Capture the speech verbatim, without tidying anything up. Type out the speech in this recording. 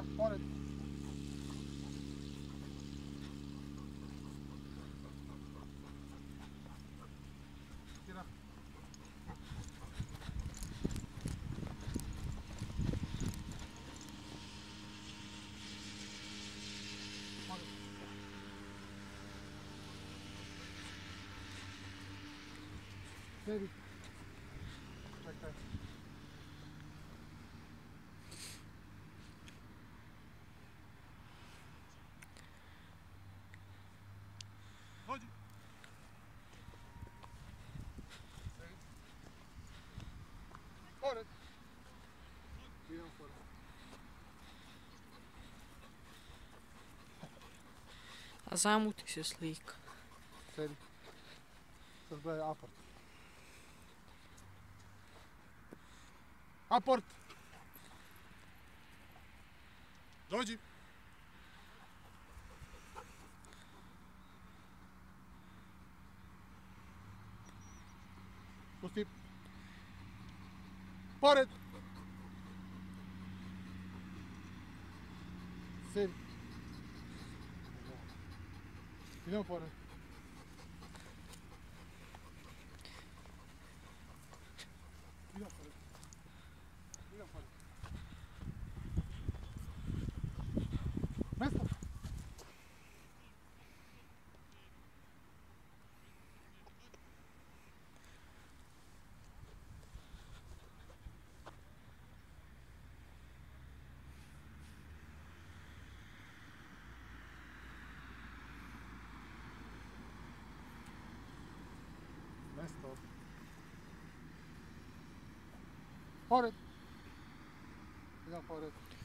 Tira, pored. Tira. Pored. Sedi. Čekaj. Dođi. Sedi. Pored. Idemo pored. A zamuti se slika. Sedi. Sad gledaj aport. Aport! Dođi! Pusti! Pored! Sedi! Idemo pored. Idemo pored. Idemo pored. Mesto! Mesto. Pored. Idemo pored.